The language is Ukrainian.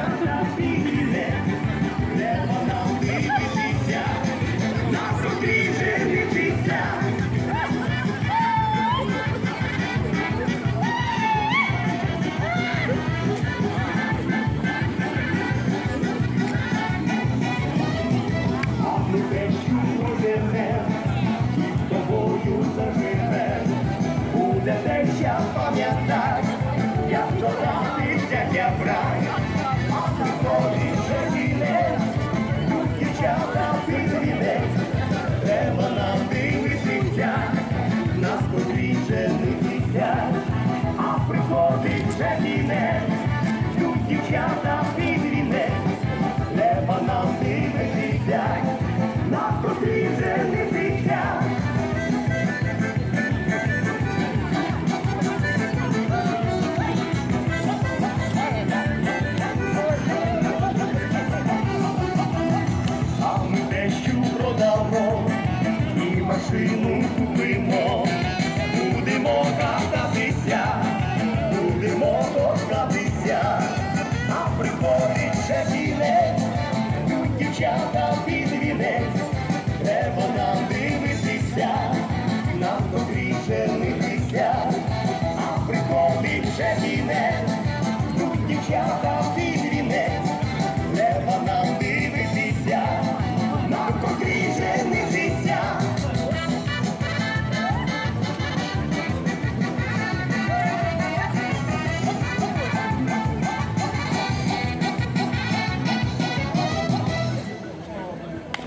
дівчата підійде, треба нам дивитися, на собі женитися. А ми те, що живе, з тобою заживе, буде те, що пам'ятай, як дорадиться я брай, а на тобі женіне, тут дівчата підійде, треба нам дивитися, нас потрібен.